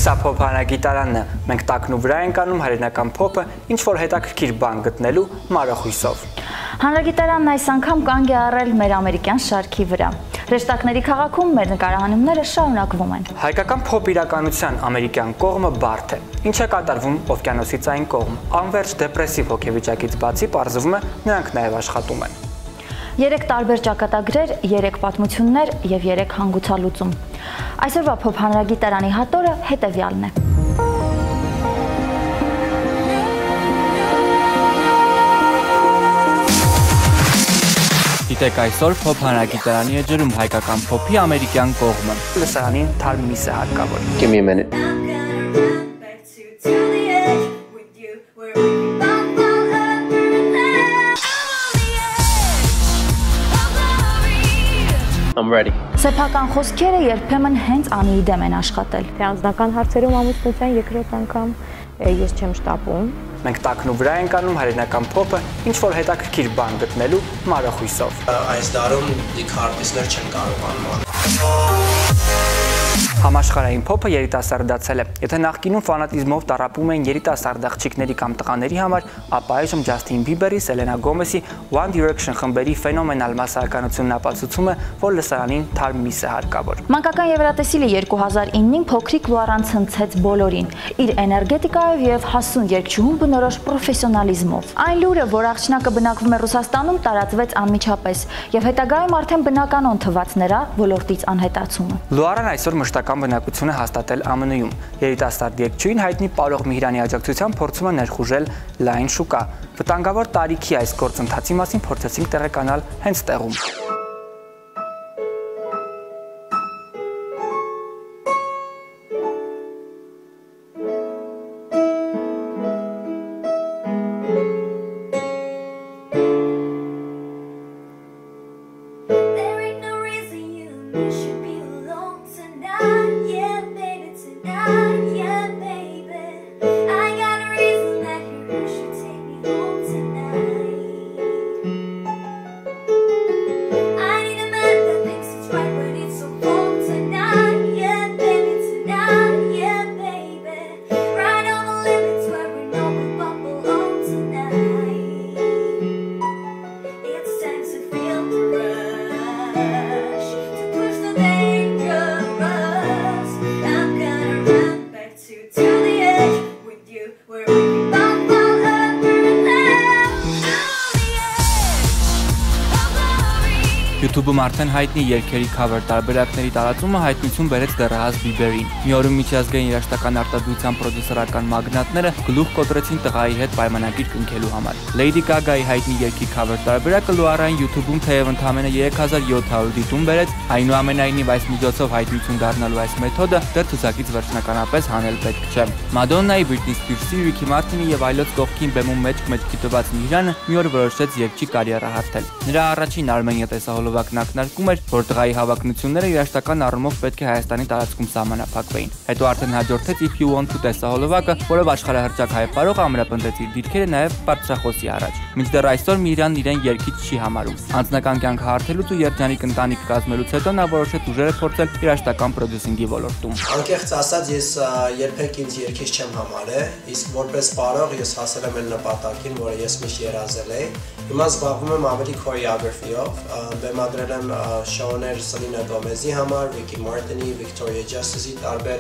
Սա փոփանագիտարանն է, մենք տակնու վրա ենք անում հայրենական փոփը, ինչ-որ հետաքրքիր բան գտնելու մանրախույսով։ Հանրագիտարանն այս անգամ կանգ է առել մեր ամերիկյան շարքի վրա։ Հրեշտակների քաղաքում մեր նկարահանումները շարունակվում են։ Հայկական փոփ իրականության ամերիկյան կողմը բարդ է։ Ինչ է կատարվում օվկիանոսից այն կողմ։ Անվերջ դեպրեսիվ հոգեվիճակից բացի պարզվում է, նրանք նաև աշխատում են։ 3 տարբեր ճակատագրեր, 3 պատմություններ եւ 3 հանգուցալուծում։ Այսօրվա փոփ հանրագիտարանի հատորը հետևյալն է։ Գիտեք, այսօր փոփ հանրագիտարանի էջերում հայկական փոփի ամերիկյան կողմը։ Լսարանին թարմ միս է հարկավոր։ Give me a minute. I'm ready. Սեփական խոսքերը երբեմն հենց Անիի դեմ են աշխատել։ Անձնական հարցերում ամուսնության երկրորդ անգամ ես չեմ շտապում։ Մենք տակնու վրա ենք անում հայրենական փոփը, ինչ-որ հետաքրքիր բան գտնելու մանրախույսով։ Այս դարում դիքարտիստներ չեն կարողանում։ Համաշխարհային փոփը երիտասարդացել է։ Եթե նախկինում ֆանատիզմով տառապում էին երիտասարդ աղջիկների կամ տղաների համար, ապա այժմ Ջասթին Բիբերի, Սելենա Գոմեսի, One Direction խմբերի ֆենոմենալ մասսայականությունն ապացուցում է, որ լսարանին թարմ միս է հարկավոր։ Մանկական Եվրատեսիլը 2009-ին փոքրիկ Լուարան ցնցեց բոլորին, իր էներգետիկայով եւ հասուն երգչուհուն բնորոշ պրոֆեսիոնալիզմով։ Այն լուրը, որ աղջնակը բնակվում է Ռուսաստանում, տարածվեց անմիջապես եւ հետագայում արդեն բնականon թվաց նրա ոլորտից անհետացումը։ Լուարան այսօր մշտական բնակություն է հաստատել ԱՄՆ-ում։ Երիտասարդ երգչուհին հայտնի Պարող Միհիրանի աջակցությամբ փորձում է ներխուժել լայն շուկա։ Վտանգավոր տարիքի այս գործընթացի մասին փորձեցինք տեղեկանալ հենց տեղում։ YouTube-ում արդեն հայտնի երգերի քավեր տարբերակների տարածումը հայտնություն բերեց դեռահաս Բիբերին։ Մի օրում միջազգային երաժշտական արտադրության պրոդյուսերական մագնատները գլուխ կոտրեցին տղայի հետ պայմանագիր կնքելու համար։ Lady Gaga-ի հայտնի երգի քավեր տարբերակը Լուարային YouTube-ում թեև ընդամենը 3700 դիտում բերեց, այնուամենայնիվ այս միջոցով հայտնություն դառնալու այս մեթոդը դեռ ցուցակից վերջնականապես հանել պետք չէ։ Մադոննայի, Բրիթնի Սպիրսի, Ռիքի Մարտինի եւ այլոց կողքին բեմում մեջք տված Միհիրանը մի օր որոշեց երգչի կարիերա հարթել։ Նրա առաջին Արմենիա տեսահոլովակն ակնարկում էր, որ տղայի հավակնությունները երաժշտական առումով պետք է Հայաստանի տարածքում սահմանափակվեին։ Հետո արդեն հաջորդեց If You Want To տեսահոլովակը, որով աշխարհահռչակ հայ պարողը ամրապնդեց իր դիրքերը նաև բարձրախոսի առաջ։ Մինչդեռ այսօր Միհիրանն իրեն երգիչ չի համարում։ Անձնական կյանքը հարթելուց ու երջանիկ ընտանիք կազմելուց հետո նա որոշեց ուժերը փորձել երաժշտական պրոդյուսինգի ոլորտում։ Անկեղծ ասած, ես երբեք ինձ երգիչ չեմ համարել, իսկ որպես պարող ես հասել եմ այն նպատակին, որը ես միշտ երազել էի։ Հիմա զբաղվում եմ ավելի քորեոգրաֆիով, բեմադրել եմ շոուներ Սելենա Գոմեսի համար, Ռիքի Մարտինի, Վիկտորիա Ջասթիսի տարբեր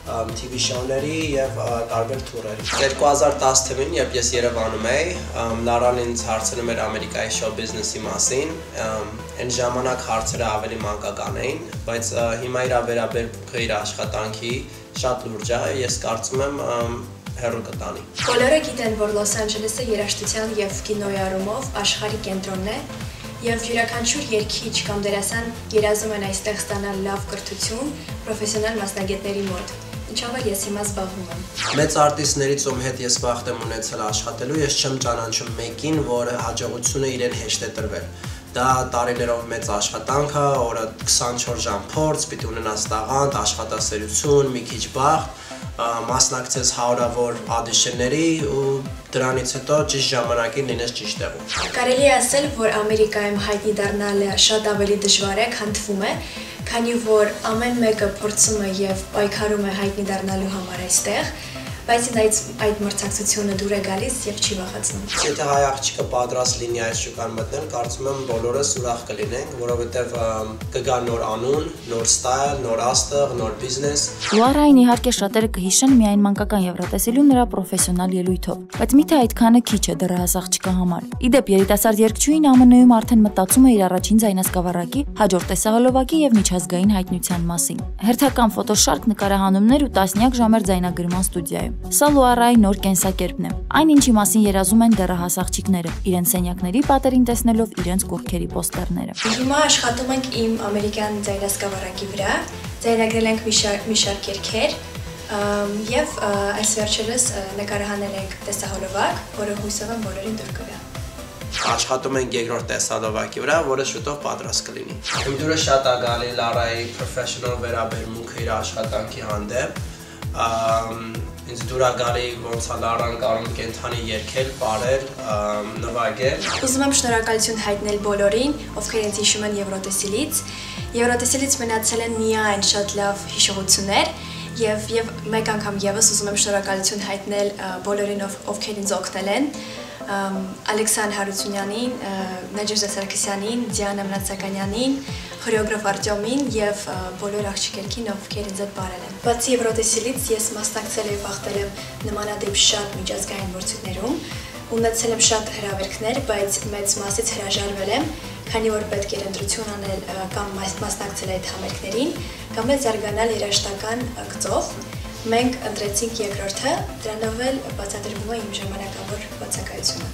TV շոուների եւ տարբեր թուրերի։ 2010 թվականին, երբ ես Երևանում էի, Լարան ինձ հարցնում էր Ամերիկայի շոու բիզնեսի մասին, այն ժամանակ հարցերը ավելի մանկական էին, բայց հիմա իր վերաբերմունքը իր աշխատանքի շատ լուրջ է, ես կարծում եմ հեռու կտանի։ Բոլորը գիտեն, որ Լոս Անջելեսը երաժշտության եւ կինոյի առումով աշխարհի կենտրոնն է, եւ յուրաքանչյուր երգիչ կամ դերասան երազում են այստեղ ստանալ լավ կրթություն պրոֆեսիոնալ մասնագետների մոտ։ Ինչով էլ ես հիմա զբաղվում եմ։ Մեծ արտիստներից ում հետ ես վաղ եմ ունեցել աշխատելու, ես չեմ ճանաչում մեկին, որը հաջողությունը իրեն հեշտ է տրվել։ Դա տարիներով մեծ աշխատանք է, օրը 24 ժամ փորձ, պիտի ունենաս տաղանդ, աշխատասերություն, մի քիչ բախտ, մասնակցես հարյուրավոր auditionների ու դրանից հետո ճիշտ ժամանակին լինես ճիշտ տեղում։ Կարելի է ասել, որ Ամերիկայում հայտնի դառնալը շատ ավելի դժվար է, քան թվում է, քանի որ ամեն մեկը փորձում է եւ պայքարում է հայտնի դառնալու համար այստեղ, բայց այդ մրցակցությունը դուր է գալիս եւ չի վախեցնում։ Եթե հայ աղջիկը պատրաստ լինի այս շուկան մտնել, կարծում եմ բոլորս ուրախ կլինենք, որովհետեւ կգա նոր անուն, նոր ստայլ, նոր աստղ, նոր բիզնես։ Լուարային իհարկե շատերը կհիշեն միայն մանկական Եվրատեսիլում նրա պրոֆեսիոնալ ելույթով, բայց միթե այդքանը քիչ է դեռահաս աղջկա համար։ Իդեպ երիտասարդ երգչուհին ԱՄՆ-ում արդեն մտածում է իր առաջին ձայնասկավառակի, հաջորդ տեսահոլովակի եւ միջազգային հայտնության մասին։ Հերթական ֆոտոշարք, նկարահանումներ ու տասնյակ ժամեր ձայնագրման ստուդիայում։ Սա Լուարայի նոր կենսակերպն է։ Այն ինչի մասին երազում են դեռահաս աղջիկները, իրենց սենյակների պատերին տեսնելով իրենց կուրքերի պոստերները։ Հիմա աշխատում ենք իմ ամերիկյան ձայնասկավառակի վրա, ձայնագրել ենք մի շարք երգեր եւ այս վերջերս նկարահանել ենք տեսահոլովակ, որը հույսով եմ բոլորին դուր կգա։ Աշխատում ենք երկրորդ տեսահոլովակի վրա, որը շուտով պատրաստ կլինի։ Իմ դուրը շատ է գալի Լարայի professional վերաբերմունքը իր աշխատանքի հանդեպ։ Ինձ դուր է գալի ոնց է Լարան կարող կենթանի երգել, պարել, նվագել։ Ուզում եմ շնորհակալություն հայտնել բոլորին, ովքեր ինձ հիշում են Եվրոտեսիլից։ Եվրոտեսիլից մնացել են միայն շատ լավ հիշողություններ եւ մեկ անգամ եւս ուզում եմ շնորհակալություն հայտնել բոլորին, ովքեր ինձ օգնել են։ Ալեքսան Հարությունյանին, Նաջեշդա Սարգսյանին, Դիանա Մնացականյանին, խորեոգրաֆ Արտյոմին եւ բոլոր աղջիկերքին, ովքեր ինձ հետ բարել են։ Բացի Եվրոտեսիլից ես մասնակցել եմ վախտել եմ նմանատիպ շատ միջազգային մրցույթներում, ունեցել եմ շատ հրավերքներ, բայց մեծ մասից հրաժարվել եմ, քանի որ պետք էր ընտրություն անել կամ մասնակցել այդ համերգներին, կամ էլ զարգանալ երաժշտական գծով։ Մենք ընտրեցինք երկրորդը, դրանով էլ բացատրվում է իմ ժամանակավոր բացակայությունը։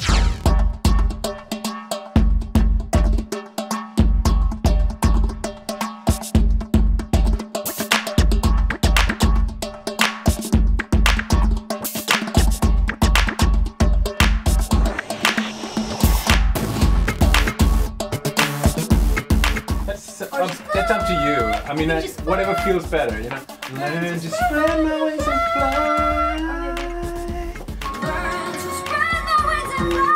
That's up to you. I mean, whatever feels better, you know. Learn to spread my wings and fly. Learn to spread my wings and fly.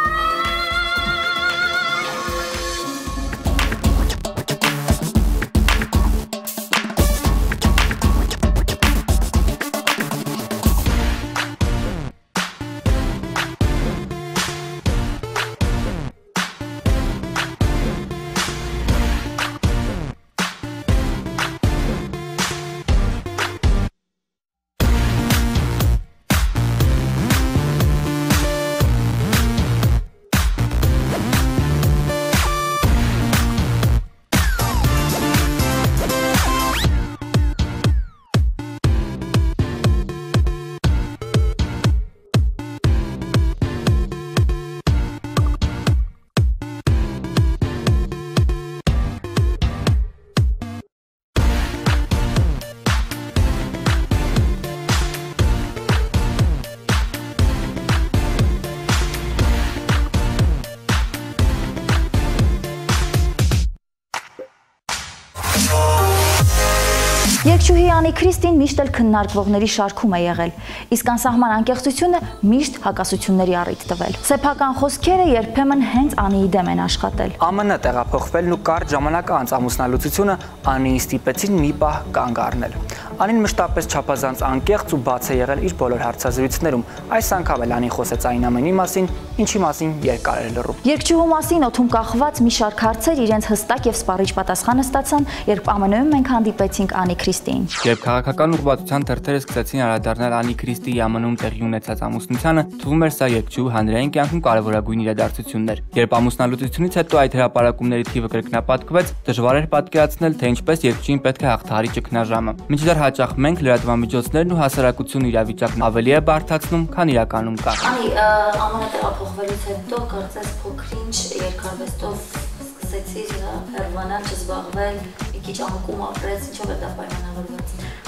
Երգչուհի Անի Քրիստին միշտ էլ քննարկվողների շարքում է եղել, իսկ անսահման անկեղծությունը միշտ հակասությունների առիթ տվել։ Սեփական խոսքերը երբեմն հենց Անիի դեմ են աշխատել։ ԱՄՆ տեղափոխվելն ու կարճ ժամանակ անց ամուսնալուծությունը Անիին ստիպեցին մի պահ կանգ առնել։ Անին մշտապես չափազանց անկեղծ ու բաց է եղել իր բոլոր հարցազրույցներում։ Այս անգամ էլ Անին խոսեց այն ամենի մասին, ինչի մասին երկար էր լռում։ Երգչուհու մասին օդում կախված մի շարք հարցեր իրենց հստակ եւ սպառիչ պատասխանը ստացան, երբ ԱՄՆ-ում մենք հանդիպեցինք Անի Քրիստիին։ Երբ քաղաքական ուղղվածության թերթերը սկսեցին անդրադառնալ Անի Քրիստիի ԱՄՆ-ում տեղի ունեցած ամուսնությանը, թվում էր սա երգչուհու հանրային կյանքում կարևորագույն իրադարձություններ։ Երբ ամուսնալուծությունից հետո այդ հրապարակումների թիվը կրկնապատկվեց, դժվար էր պատկերացնել, թե ինչպես երգչուհին պետք է հաղթահարի ճգնաժամը։ Մինչդեռ հաճախ մենք լրատվամիջոցներն ու հասարակությունը իրավիճակն ավելի է բարդացնում, քան իրականում կա։ Անի, ԱՄՆ տեղափոխվելուց հետո կարծես փոքրինչ երկարվեստով սկսեցի հեռանալ, չզբաղվել, մի քիչ անկում ապրեց, ինչով է դա պայմանավորված։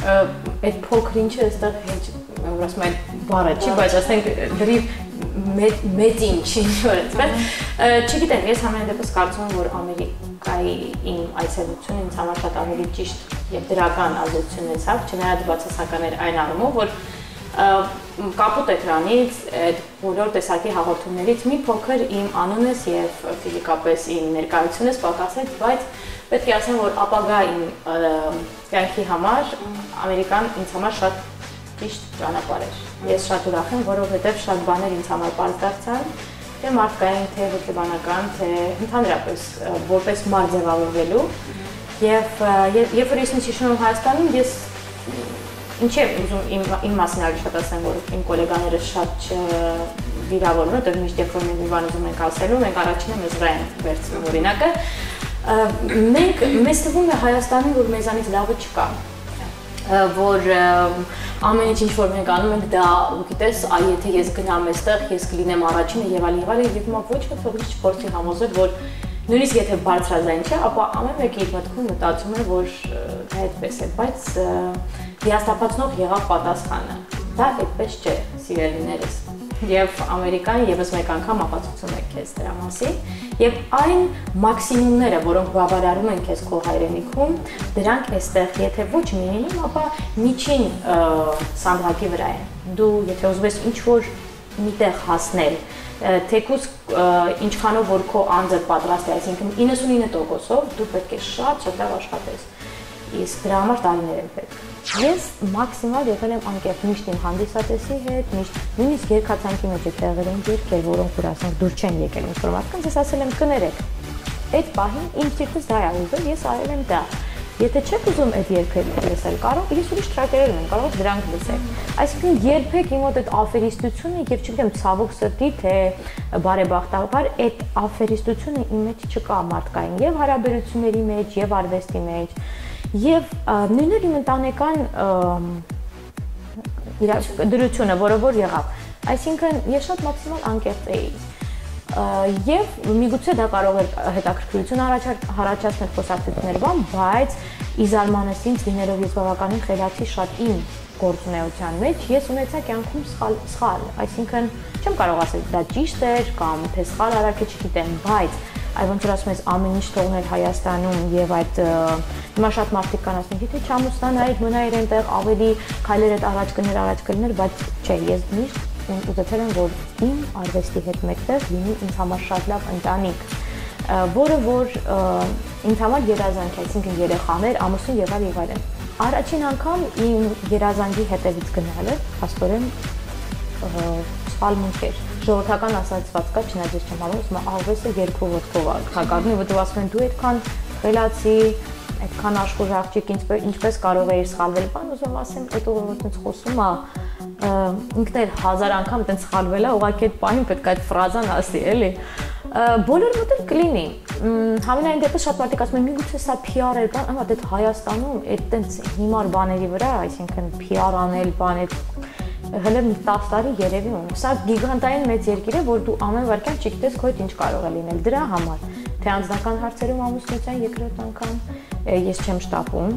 Այդ փոքրինչը այստեղ հեչ, ասում եմ, բառը չի, բայց ասենք դրիվ մեծ ինչ որ այդպես։ Չգիտեմ, ես ամեն դեպս կարծում եմ, որ Ամերիկայի իմ այցելությունը ինձ համար շատ ավելի ճիշտ եւ դրական ազդեցություն ունեցավ, չնայած բացասական էր այն առումով, որ կապուտ էկրանից այդ բոլոր տեսակի հաղորդումներից մի փոքր իմ անունս եւ ֆիզիկապես իմ ներկայությունս պակասեց, բայց պետք է ասեմ, որ ապագա իմ կյանքի համար Ամերիկան ինձ համար շատ ճիշտ ճանապարհ էր։ Ես շատ ուրախ եմ, որովհետև շատ բաներ ինձ համար պարզ դարձան, թե մարդկային, թե հոգեբանական, թե ընդհանրապես որպես մարդ ձևավորվելու։ Եվ երբ որ ես հիշում եմ Հայաստանում, ես ինչ եմ ուզում իմ մասին ավելի շատ ասեմ, որ իմ գոլեգաները շատ վիրավորվում, որտեղ միշտ երբ որ մենք մի բան ուզում ենք ասելու, մենք առաջինը մեզ վրա են վերցնում օրինակը։ Մեզ թվում է Հայաստանում, որ մեզանից լավը չկա, որ ամեն ինչ որ մենք անում ենք դա, գիտես, եթե ես գնամ այստեղ, ես կլինեմ առաջինը եւ այլն, եւ մա ոչ մի թողնի չփորձի համոզել, որ նույնիսկ եթե բարձրաձայն չէ, ապա ամեն մեկը իր մտքում մտածում է, որ դա այդպես է, բայց հիասթափացնող եղավ պատասխանը։ Դա այդպես չէ, սիրելիներս։ Եվ Ամերիկան եւս մեկ անգամ ապացուցում է քեզ դրա մասին, եւ այն մաքսիմումները, որոնք բավարարում են քեզ քո հայրենիքում, դրանք այստեղ եթե ոչ մինիմում, ապա միջին սանդղակի վրա են։ Դու եթե ուզում ես ինչ-որ միտեղ հասնել, թեկուզ ինչքանով որ քո անձը պատրաստ է, այսինքն 99%-ով դու պետք է շատ լավ աշխատես։ Իսկ դրա համար տարիներ են պետք։ Ես մաքսիմալ եղել եմ անկեղծ միշտ իմ հանդիսատեսի հետ, միշտ նույնիսկ երկացանքի մեջ եղել են երկեր, որոնք որ ասենք դուր չեն եկել ինձ ֆորմատքան, ես ասել եմ կներեք։ Այդ պահին իմ սիրտս դա է ուզում, ես արել եմ դա։ Եթե չեք ուզում այդ երգերը լսել, կարող ես ուրիշ տրակերներ ունեմ, կարող դրանք լսել։ Այսինքն երբեք իմ մոտ այդ աֆերիստությունը եւ չգիտեմ ցավոք սրտի թե բարեբախտաբար այդ աֆերիստությունը իմ մեջ չկա մարդկային եւ հարաբերությունների մեջ եւ արվեստի մեջ եւ նույնիսկ իմ ընտանեկան դրությունը, որը որ եղավ։ Այսինքն ես շատ մաքսիմալ անկեղծ էի։ Եվ միգուցե դա կարող է հետաքրքրություն առաջացնել խոսակցությունների բան, բայց ի զարմանս ինձ լինելով ես բավականին խելացի շատ իմ գործունեության մեջ, ես ունեցա կյանքում սխալ, այսինքն չեմ կարող ասել դա ճիշտ էր կամ թե սխալ արարք չգիտեմ, բայց այ ոնց որ ասում ես ամեն ինչ թողնել Հայաստանում եւ այդ հիմա շատ մարդիկ կան ասում, եթե չամուսնանայիր, մնայիր այնտեղ ավելի քայլեր առաջ կներ, բայց չէ, ես միշտ ուզեցել եմ, որ իմ արվեստի հետ մեկտեղ լինի ինձ համար շատ լավ ընտանիք, որը որ ինձ համար երազանք է, այսինքն երեխաներ, ամուսին եւ այլն։ Առաջին անգամ իմ երազանքի հետևից գնալը աստորեն սխալ էր։ Ժողովրդական ասացված կա, չնայած ես չեմ հավատում, արվեստը երկու ոտքով է կարգավորվում, եւ դու ասում ես դու այդքան խելացի, այդքան աշխուժ աղջիկ, ինչպես կարող էիր սխալվել, բան ուզում ասեմ, այդ ուղղությունից խոսում է, ինքն էլ 1000 անգամ այդպես սխալվել է, ուղղակի այդ պահին պետք է այդ ֆրազան ասի, էլի։ Բոլոր մոտ էլ կլինի։ Համենայն դեպս շատ մարդիկ ասում են, միգուցե սա PR էր, բան, այդ Հայաստանում այդտենց հիմար բաների վրա, այսինքն PR անել, բան այդ հələ 10 տարի երևի ունի։ Սա գիգանտային մեծ երկիր է, որ դու ամեն վարքյան չգիտես քո հետ ինչ կարող է լինել։ Դրա համար թե անձնական հարցերում ամուսնության երկրորդ անգամ ես չեմ շտապում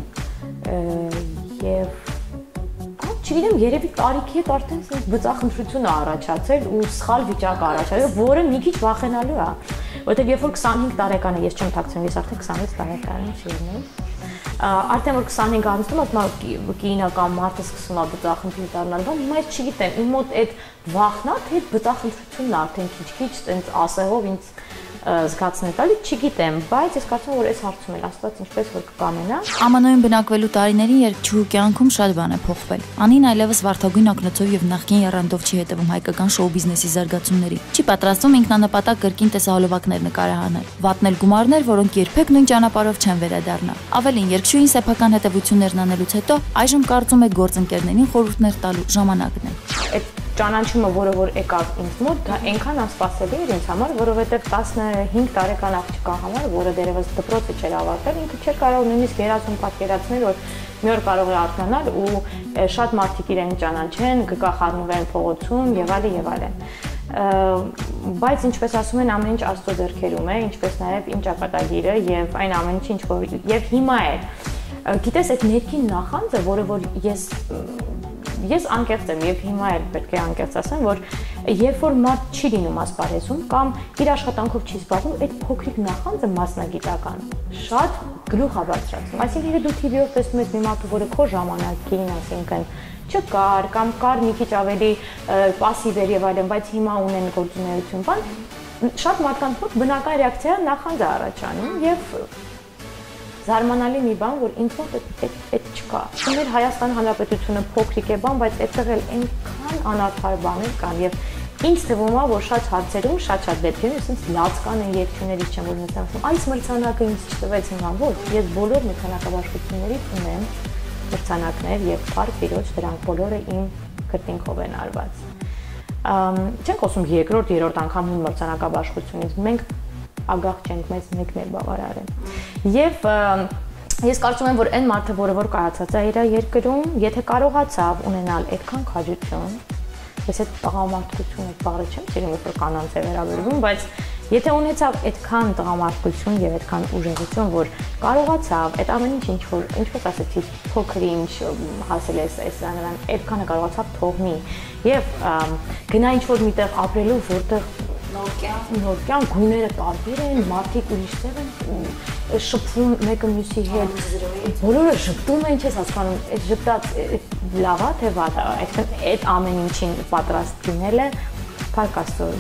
եւ չգիտեմ, երևի տարիքի հետ արդեն բծախնդրություն է առաջացել ու սխալ վիճակ առաջացել, որը մի քիչ վախենալու է, որտեղ երբ որ 25 տարեկան է, ես չեմ թաքցնում, ես արդեն 26 տարեկան եմ, չգիտեմ։ Արդեն որ 25 ամսում ասում եմ կինական մարդը սկսում է բծախնդիր դառնալ, բայց հիմա ես չգիտեմ, իմ մոտ այդ վախն է, թե բծախնդրությունն է արդեն քիչ-քիչ տենց ասեղով ինձ զգացնել տալի, չգիտեմ, բայց ես կարծում եմ, որ այս հարցում էլ Աստված ինչպես որ կկամենա։ ԱՄՆ-ում բնակվելու տարիներին երգչուհու կյանքում շատ բան է փոխվել։ Անին այլևս վարդագույն ակնոցով եւ նախկին եռանդով չի հետևում հայկական շոու բիզնեսի զարգացումների։ Չի պատրաստվում ինքնանպատակ կրկին տեսահոլովակներ նկարահանել, վատնել գումարներ, որոնք երբեք նույն ճանապարհով չեն վերադառնա։ Ավելին, երգչուհին սեփական հետևություններն անելուց հետո այժմ կարծում է գործընկերներին խորհուրդներ տալու ժամանակն է։ Ճանաչումը, որը որ եկավ ինձ մոտ, դա այնքան անսպասելի էր ինձ համար, որովհետև 15 տարեկան աղջկա համար, որը դեռևս դպրոցը չէր ավարտել, ինքը չէր կարող նույնիսկ երազում պատկերացնել, որ մի օր կարող է արթնանալ ու շատ մարդիկ իրեն ճանաչեն, կկախառնվեն փողոցում եւ այլն։ Բայց ինչպես ասում են, ամեն ինչ Աստծո ձեռքերում է, ինչպես նաև իմ ճակատագիրը եւ այն ամեն ինչ, ինչ որ եւ հիմա է։ Գիտես, այդ ներքին նախանձը, որը որ ես անկեղծ եմ եւ հիմա էլ պետք է անկեղծ ասեմ, որ երբ որ մարդ չի լինում ասպարեզում կամ իր աշխատանքով չի զբաղվում, այդ փոքրիկ նախանձը մասնագիտական շատ գլուխ է բարձրացնում։ Այսինքն եթե դու TV-ով տեսնում ես մի մարդու, որը քո ժամանակին, այսինքն չկար կամ կար մի քիչ ավելի пассив էր եւ այլն, բայց հիմա ունեն գործունեություն, բան շատ մարդկանց մոտ բնական ռեակցիա նախանձ է առաջանում եւ զարմանալի մի բան, որ ինձ մոտ այդ չկա։ Մեր Հայաստան Հանրապետությունը փոքրիկ է բան, բայց այդտեղ էլ այնքան անարդար բաներ կան եւ ինձ թվում է, որ շատ հարցերում, շատ դեպքերում ասենց լացկան են երկչուներից չեմ որ ասում, այս մրցանակը ինձ չտվեց հիմա, ոչ, ես բոլոր մրցանակաբաշխություններից ունեմ մրցանակներ եւ փառք Տիրոջ, դրանք բոլորը իմ քրտինքով են արված։ Չենք խոսում երկրորդ, երրորդ անգամ մրցանակաբաշխությունից, մենք ագահ չենք, մեզ մեկն է բավարար է։ Եվ ես կարծում եմ, որ այն մարդը, որ կայացած է իր երկրում, եթե կարողացավ ունենալ այդքան քաջություն, ես այդ տղամարդկություն այդ բառը չեմ սիրում, որ կանանց է վերաբերվում, բայց եթե ունեցավ այդքան տղամարդկություն եւ այդքան ուժեղություն, որ կարողացավ այդ ամեն ինչպես ասեցի, փոքր ինչ հասել է նրան, այդքանը կարողացավ թողնի եւ գնա ինչ-որ միտեղ ապրելու, որտեղ նոր կյանք, գույները տարբեր են, մարդիկ ուրիշ տեղ են շփվում մեկը մյուսի հետ, բոլորը շփվում են, չես հասկանում, այդ շփտած լավ է թե վատ է, այդ ամեն ինչին պատրաստ լինելը, փառք Աստծո,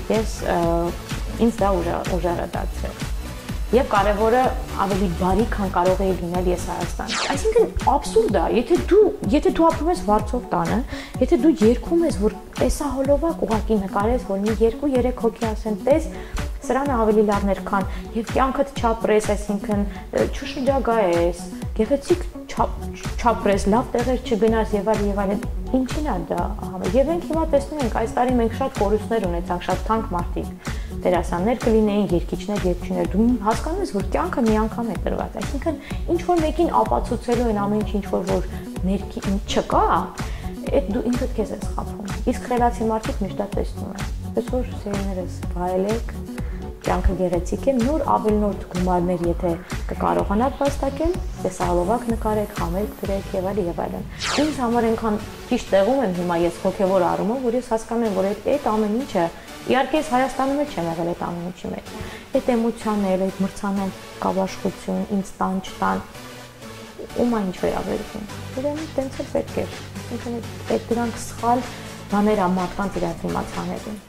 ինձ դա ուժեղ է դարձրել։ Եվ կարևորը ավելի բարի, քան կարող էի լինել ես Հայաստան։ Այսինքն աբսուրդ է, եթե դու ապրում ես Վարչով տանը, եթե դու երգում ես, որ տեսահոլովակ ուղղակի նկարես, որ մի 2-3 հոգի ասեն, տես, սրանը ավելի լավներ քան եւ կյանքդ չապրես, այսինքն չշրջագա ես, գեղեցիկ չապրես, լավ տեղեր չգնաս եւ այլն, ինչին է դա ահա։ Եվ մենք հիմա տեսնում ենք, այս տարի մենք շատ կորուստներ ունեցանք, շատ թանկ մարդիկ դերասաններ կլինեին, երգիչներ, երգիչներ, դու հասկանում ես, որ կյանքը մի անգամ է տրված, այսինքն ինչ որ մեկին ապացուցելու են ամեն ինչ որ ներքի չկա, այդ դու ինքդ քեզ ես խափում։ Իսկ խելացի մարդիկ միշտ դա տեսնում են։ Պես որ սերուներս վայելեք, կյանքը գեղեցիկ է, նոր ավելնորդ գումարներ եթե կկարողանաք վաստակել, տեսահոլովակ նկարեք, համերգ դրեք եւ այլն։ Ինձ համար այնքան ճիշտ տեղում եմ հիմա ես հոգեվոր առումով, որ ես հասկանում եմ, որ այդ ամեն ինչը իհարկե ես Հայաստանում էլ չեմ եղել այդ ամեն ինչի մեջ։ Այդ էմոցիաները, այդ մրցանակաբաշխություն, ինձ տան չտան, ում այն ինչ վերաբերվում։ Ուրեմն տենց էլ պետք է։ Ինքն այդ դրանք սխալ բաներ ա մարդկանց իրաց իմացաներին։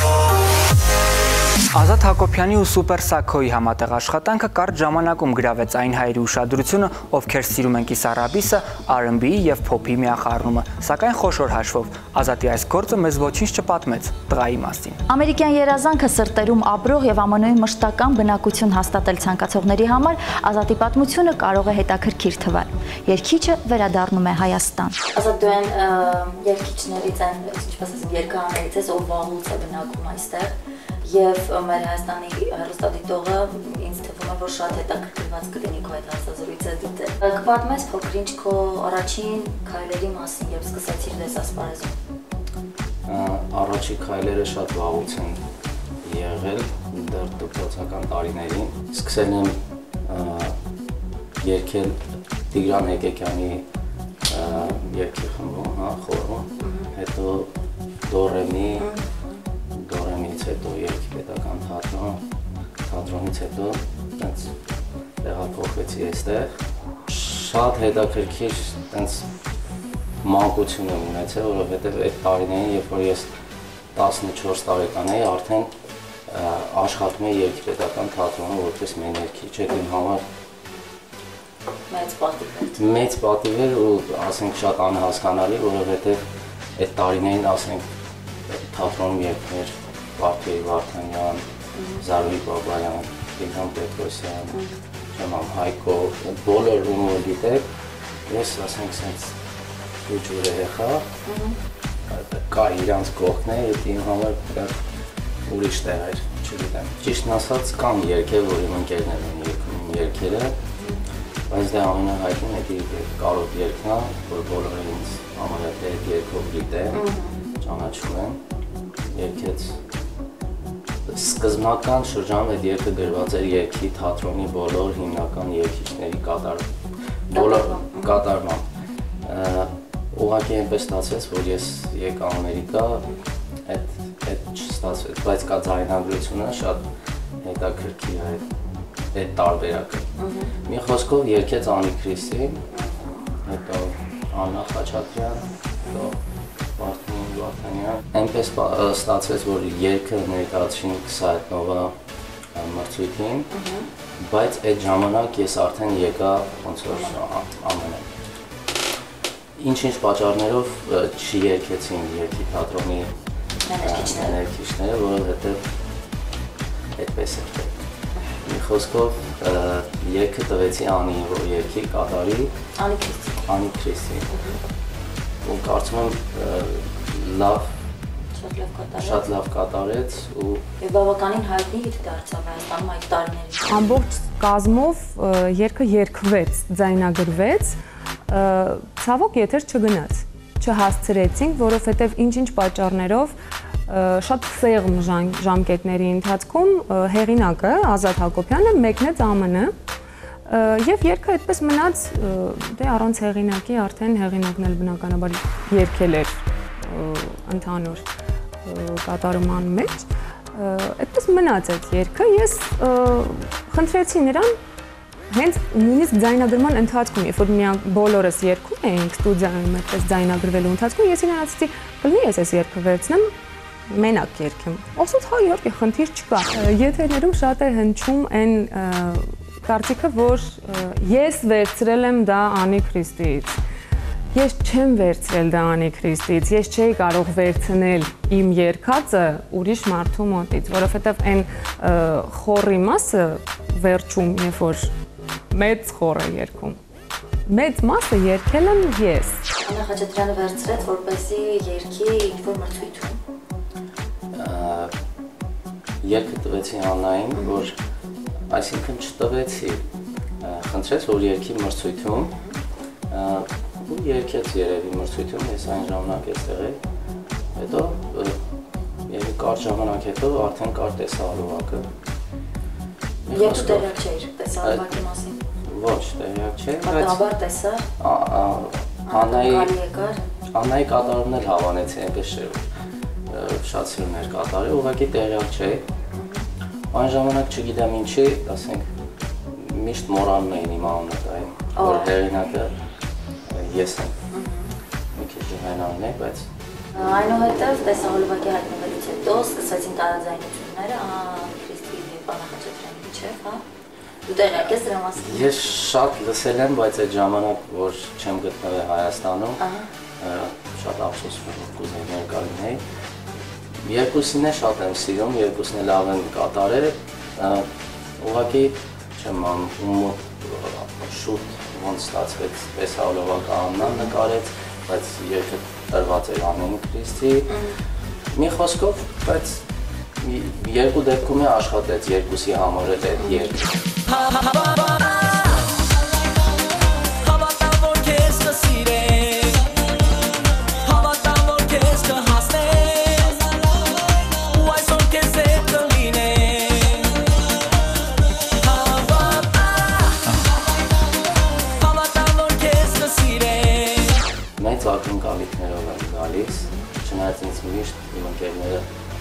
Ազատ Հակոբյանի ու Սուպեր Սաքոյի համատեղ աշխատանքը կարճ ժամանակում գրավեց այն հայերի ուշադրությունը, ովքեր սիրում են կիսառաբիսը, R&B-ի եւ փոփի միախառնումը, սակայն խոշոր հաշվով Ազատի այս գործը մեզ ոչինչ չպատմեց տղայի մասին։ Ամերիկյան երազանքը սրտերում ապրող եւ ԱՄՆ-ի մշտական բնակություն հաստատել ցանկացողների համար Ազատի պատմությունը կարող է հետաքրքիր թվալ։ Երգիչը վերադառնում է Հայաստան։ Ազատ դու այն երգիչներից են, ինչպես ասեմ, երգահաններից ես, ով վաղուց է բնակվում այստեղ։ Եվ մեր Հայաստանի հեռուստադիտողը ինձ թվում է, որ շատ հետաքրքրված կլինի քո այդ հարցազրույցը դիտել։ Կպատմես փոքրինչ քո առաջին քայլերի մասին, երբ սկսեցիր դես ասպարեզում։ Առաջին քայլերը շատ վաղուց են եղել, դեռ դպրոցական տարիներին։ Սկսել եմ երգել Տիգրան Հեկեկյանի երգի խմբում, խորում, հետո Դորեմից հետո երգի պետական թատրոնից հետո տենց տեղափոխվեցի այստեղ։ Շատ հետաքրքիր տենց մանկություն եմ ունեցել, որովհետև այդ տարիներին, երբ որ ես 14 տարեկան էի, արդեն աշխատում էի երգի պետական թատրոնում որպես մեներքիչ, այդ իմ համար մեծ պատիվ էր ու ասենք շատ անհասկանալի, որովհետև այդ տարիներին ասենք թատրոնում երգներ Վարդգեհ Վարդանյան, Զարուհի Բաբայան, Տիգրան Պետրոսյան, Հայկո, բոլոր ում գիտեք, ես ասենք սենց ուջուր երեխա, կա իրանց կողքն է, իմ համար ուրիշ տեղ էր, չգիտեմ։ Ճիշտն ասած կան երգեր, որ իմ ընկերներ են երգում երգերը, բայց դա ամենահայտնին էդի կարոտ երգն է, որ բոլորը ինձ ամենատե այդ երգով գիտեն, ճանաչում են, երգեց սկզբնական շրջանում այդ երգը գրված էր երգի թատրոնի բոլոր հիմնական երգիչների կատարմամբ։ Ուղղակի այնպես ստացվեց, որ ես եկա Ամերիկա, այդ չստացվեց, բայց կա ձայնագրությունը շատ հետաքրքիր է այդ տարբերակը։ Մի խոսքով երգեց Անի Քրիստին, հետո Աննա Խաչատրյան, հետո Վարդանյան։ Այնպես ստացվեց, որ երգը ներկայացրին 20 ետնովա մրցույթին, բայց այդ ժամանակ ես արդեն եկա ոնց որ ԱՄՆ։ Ինչ-ինչ պատճառներով չի երգեցին երգի թատրոնի ներկիչները, որովհետև այդպես էր։ Մի խոսքով երգը տվեցի Անիին, որ երգի կատարի Անի Քրիստին։ Ու կարծում եմ շատ լավ կատարեց ու բավականին հայտնի դարձավ Հայաստանում այդ տարիներին։ Ամբողջ կազմով երգը երգվեց, ձայնագրվեց, ցավոք եթեր չգնաց, չհասցրեցինք, որովհետև ինչ-ինչ պատճառներով շատ սեղմ ժամկետների ընթացքում հեղինակը Ազատ Հակոբյանը մեկնեց ԱՄՆ եւ երգը այդպես մնաց, դե առանց հեղինակի արդեն հեղինակն էլ բնականաբար երգել էր ընդհանուր կատարման մեջ, այդպես մնաց այդ երգը, ես խնդրեցի նրան հենց նույնիսկ ձայնագրման ընթացքում, երբ որ բոլորս երգում էինք ստուդիայում այդպես ձայնագրվելու ընթացքում, ես իրեն ասացի, կլինի ես այս երգը վերցնեմ, մենակ երգեմ։ Ասաց, հա, իհարկե, խնդիր չկա։ Եթերներում շատ է հնչում այն կարծիքը, որ ես վերցրել եմ դա Անի Քրիստիից։ Ես չեմ վերցրել դա Անի Քրիստիից, ես չէի կարող վերցնել իմ երգածը ուրիշ մարդու մոտից, որովհետև այն խորի մասը վերջում, երբ որ մեծ խոր է երգում, մեծ մասը երգել եմ ես։ Անա Խաչատրյանը վերցրեց, որպեսզի երգի ինչ-որ մրցույթում։ Երգը տվեցի Աննային, որ այսինքն չտվեցի, խնդրեց, որ երգի մրցույթում ու երգեց երևի մրցույթում, ես այն ժամանակ էստեղ էի, հետո երևի կարճ ժամանակ հետո արդեն կար տեսահոլովակը։ Եվ դու տեղյակ չէիր տեսահոլովակի մասին։ Ոչ, տեղյակ չէի, Պատահաբար տեսա։ Աննայի կատարումն էլ հավանեցի, այնպես չէ, շատ սիրուն էր կատարել, ուղղակի տեղյակ չէի։ Այն ժամանակ չգիտեմ ինչի, ասենք, միշտ մոռանում էին իմ անունը տային, որ հեղինակը ես եմ, մի քիչ հենանն է, բայց… Այնուհետև տեսահոլովակի հայտնվելուց հետո սկսեցին տարաձայնությունները, Քրիստի և Անա Խաչատրյանի միջև, հա? Դու տեղյակ ես դրա մասին։ Ես շատ լսել եմ, բայց այդ ժամանակ, որ չեմ գտնվել Հայաստանում, շատ ափսոս կուզեի ներկայացնել։ Երկուսին է շատ եմ սիրում, երկուսին է լավ են կատարել, ուղղակի չեմ անում շուտ ոնց ստացվեց տեսահոլովակը Աննան նկարեց, բայց երգը տրված էր Անի Քրիստի։ Մի խոսքով, բայց երկու դեպքում է աշխատեց երկուսի համար էլ այդ երգը։ Մեծ ակնկալիքներով եմ գալիս, չնայած ինձ միշտ իմ ընկերները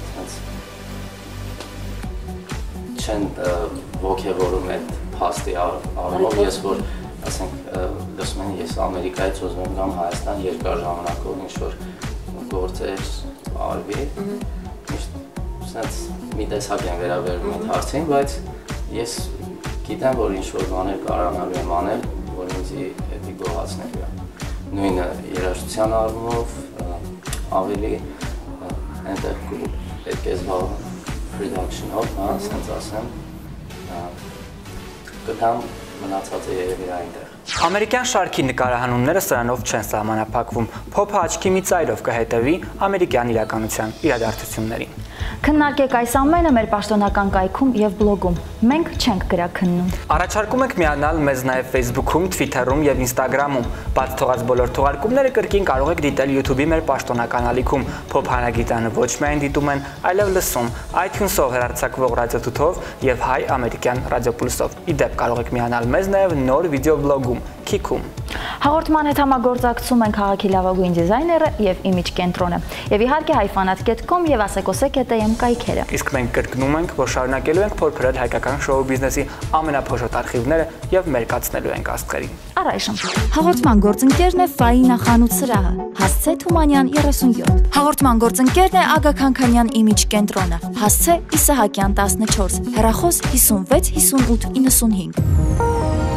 չեն ոգևորում այդ փաստի առումով, ես որ, ասենք, լսում են, ես Ամերիկայից ուզում եմ գամ Հայաստան երկար ժամանակով ինչ-որ գործեր արվի, միշտ մի տեսակ են վերաբերում այդ հարցին, բայց ես գիտեմ, որ ինչ-որ բաներ կարողանալու եմ անել, որ ինձի հետի գոհացնելու է։ Նույնը երաժշտության առումով ավելի այնտեղ պետք է զբաղվում production-ով, հա, ասենց ասեմ, կգամ մնացածը երևի այնտեղ։ Ամերիկյան շարքի նկարահանումները սրանով չեն սահմանափակվում, փոփը աչքի մի ծայրով կհետևի ամերիկյան իրականության իրադարձություններին։ Քննարկեք այս ամենը մեր պաշտոնական կայքում եւ բլոգում։ Մենք չենք գրաքննում։ Առաջարկում ենք միանալ մեզ նաև Facebook-ում, Twitter-ում եւ Instagram-ում։ Բաց թողած բոլոր թողարկումները կրկին կարող եք դիտել YouTube-ի մեր պաշտոնական ալիքում։ Փոփ հանագիտանը ոչ միայն դիտում են, այլև լսում iTunes-ով հեռարձակվող ռադիոթութով եւ Հայ ամերիկյան ռադիոպուլսով։ Ի դեպ կարող եք միանալ մեզ նաև նոր վիդեոբլոգում։ այգում Քիքում։ Հաղորդման հետ համագործակցում են քաղաքի լավագույն դիզայները եւ իմիջ կենտրոնը։ Եվ իհարկե hayfanat.com եւ asecosec.am կայքերը։ Իսկ մենք կրկնում ենք, որ շարունակելու ենք փորփրել հայկական շոու բիզնեսի ամենափոշոտ արխիվները եւ մերկացնելու ենք աստղերին։ Առայժմ հաղորդման գործընկերն է Ֆաինա խանութ սրահը, հասցե Թումանյան 37։ Հաղորդման գործընկերն է Ագա Քանքանյան իմիջ կենտրոնը, հասցե Իսահակյան 14, հեռախոս 56 58 95։